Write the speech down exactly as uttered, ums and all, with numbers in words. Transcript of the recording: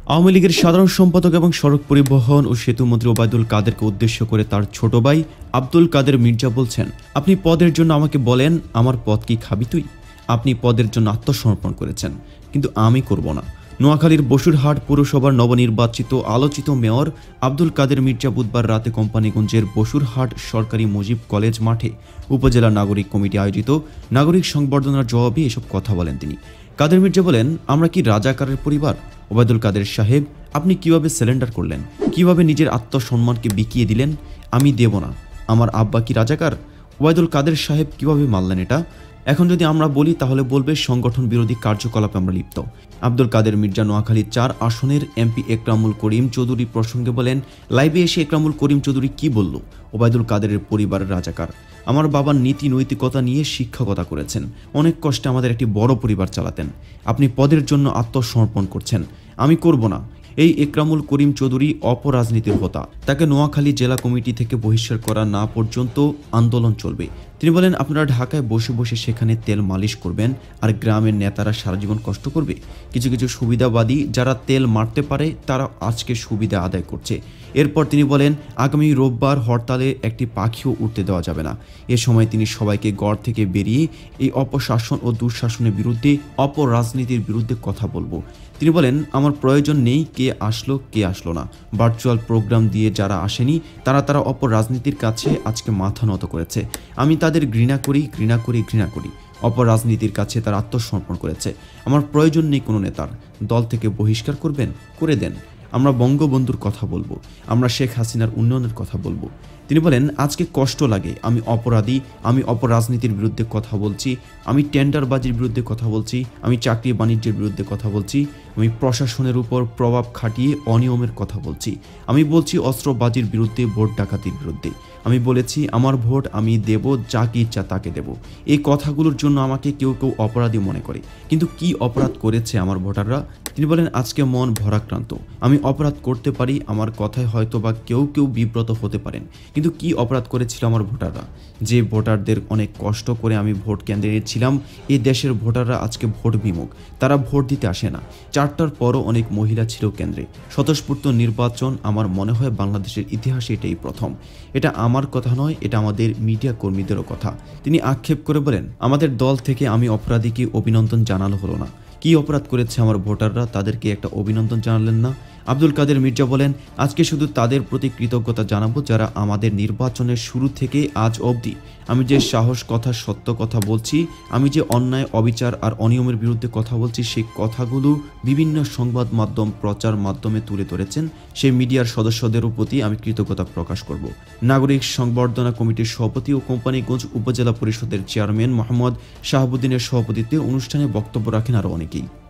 আওয়ামী লীগের সাধারণ সম্পাদক এবং সড়ক পরিবহন ও সেতু মন্ত্রী ওবায়দুল কাদেরকে উদ্দেশ্য করে তার ছোট ভাই আব্দুল কাদের মির্জা বলছেন, আপনি পদের জন্য আমাকে বলেন আমার পদ কি খাবি তুই? আপনি পদের জন্য আত্মসমর্পণ করেছেন, কিন্তু আমি করব না। নোয়াখালীর বসুরহাট পৌরসভার নবনির্বাচিত আলোচিত মেয়র আব্দুল কাদের মির্জা বুধবার রাতে কোম্পানিগঞ্জের বসুরহাট সরকারি মুজিব কলেজ মাঠে উপজেলা নাগরিক কমিটি আয়োজিত নাগরিক সংবর্ধনার জবাবে এসব কথা বলেন তিনি। কাদের মির্জা বলেন, আমরা কি রাজাকারের পরিবার? ওবায়দুল কাদের সাহেব, আপনি কিভাবে সিলিন্ডার করলেন? কিভাবে নিজের আত্মসম্মানকে বিকিয়ে দিলেন? আমি দেব না। আমার আব্বা কি রাজাকার? ওবায়দুল কাদের সাহেব কিভাবে মানলেন এটা? এখন যদি আমরা বলি তাহলে বলবে সংগঠন বিরোধী কার্যকলাপে আমরা লিপ্ত। আব্দুল কাদের মির্জা নোয়াখালী চার আসনের এমপি একরামুল করিম চৌধুরী প্রসঙ্গে বলেন, লাইভে এসে একরামুল করিম চৌধুরী কি বলল? ওবায়দুল কাদেরের পরিবারের রাজাকার। আমার বাবার নীতি নৈতিকতা নিয়ে শিক্ষকতা করেছেন, অনেক কষ্টে আমাদের একটি বড় পরিবার চালাতেন। আপনি পদের জন্য আত্মসমর্পণ করছেন, আমি করব না। এই একরামুল করিম চৌধুরী অপরাজনীতির হোতা, তাকে নোয়াখালী জেলা কমিটি থেকে বহিষ্কার করা না পর্যন্ত আন্দোলন চলবে। তিনি বলেন, আপনারা ঢাকায় বসে বসে সেখানে তেল মালিশ করবেন আর গ্রামের নেতারা সারা জীবন কষ্ট করবে। কিছু কিছু সুবিধাবাদী যারা তেল মারতে পারে তারা আজকে সুবিধা আদায় করছে। এরপর তিনি বলেন, আগামী রোববার হরতালে একটি পাখিও উঠতে দেওয়া যাবে না। এ সময় তিনি সবাইকে গড় থেকে বেরিয়ে এই অপশাসন ও দুঃশাসনের বিরুদ্ধে, অপরাজনীতির বিরুদ্ধে কথা বলবো। তিনি বলেন, আমার প্রয়োজন নেই কে আসলো কে আসলো না। ভার্চুয়াল প্রোগ্রাম দিয়ে যারা আসেনি তারা তারা অপরাজনীতির কাছে আজকে মাথা নত করেছে। আমি তাদের ঘৃণা করি ঘৃণা করি ঘৃণা করি অপরাজনীতির কাছে তারা আত্মসমর্পণ করেছে। আমার প্রয়োজন নেই কোনো নেতার। দল থেকে বহিষ্কার করবেন, করে দেন। আমরা বঙ্গবন্ধুর কথা বলবো, আমরা শেখ হাসিনার উন্নয়নের কথা বলবো। তিনি বলেন, আজকে কষ্ট লাগে, আমি অপরাধী, আমি অপরাজনীতির বিরুদ্ধে কথা বলছি, আমি টেন্ডারবাজির বিরুদ্ধে কথা বলছি, আমি চাকরি বাণিজ্যের বিরুদ্ধে কথা বলছি, আমি প্রশাসনের উপর প্রভাব খাটিয়ে অনিয়মের কথা বলছি, আমি বলছি অস্ত্রবাজির বিরুদ্ধে, ভোট ডাকাতির বিরুদ্ধে। আমি বলেছি আমার ভোট আমি দেব, যাকে ইচ্ছা তাকে দেব। এই কথাগুলোর জন্য আমাকে কেউ কেউ অপরাধী মনে করে, কিন্তু কি অপরাধ করেছে আমার ভোটাররা? তিনি বলেন, আজকে মন ভরাক্রান্ত। আমি অপরাধ করতে পারি, আমার কথায় হয়তো বা কেউ কেউ বিব্রত হতে পারেন, কিন্তু কি অপরাধ করেছিল আমার ভোটাররা? যে ভোটারদের অনেক কষ্ট করে আমি ভোট কেন্দ্রে এনেছিলাম, এই দেশের ভোটাররা আজকে ভোট বিমুখ, তারা ভোট দিতে আসে না। চারটার পরও অনেক মহিলা ছিল কেন্দ্রে। স্বতঃস্ফূর্ত নির্বাচন আমার মনে হয় বাংলাদেশের ইতিহাসে এটাই প্রথম। এটা আমার কথা নয়, এটা আমাদের মিডিয়া কর্মীদেরও কথা। তিনি আক্ষেপ করে বলেন, আমাদের দল থেকে আমি অপরাধীকে অভিনন্দন জানানো হলো না। কি অপরাধ করেছে আমার ভোটাররা, তাদেরকে একটা অভিনন্দন জানালেন না? আব্দুল কাদের মির্জা বলেন, আজকে শুধু তাদের প্রতি কৃতজ্ঞতা জানাবো যারা আমাদের নির্বাচনের শুরু থেকে আজ অবধি আমি যে সাহস কথা, সত্য কথা বলছি, আমি যে অন্যায়, অবিচার আর অনিয়মের বিরুদ্ধে কথা বলছি, সেই কথাগুলো বিভিন্ন সংবাদ মাধ্যম, প্রচার মাধ্যমে তুলে ধরেছেন। সেই মিডিয়ার সদস্যদেরও প্রতি আমি কৃতজ্ঞতা প্রকাশ করব। নাগরিক সংবর্ধনা কমিটির সভাপতি ও কোম্পানিগঞ্জ উপজেলা পরিষদের চেয়ারম্যান মোহাম্মদ শাহাবুদ্দিনের সভাপতিত্বে অনুষ্ঠানে বক্তব্য রাখেন আরও অনেকেই।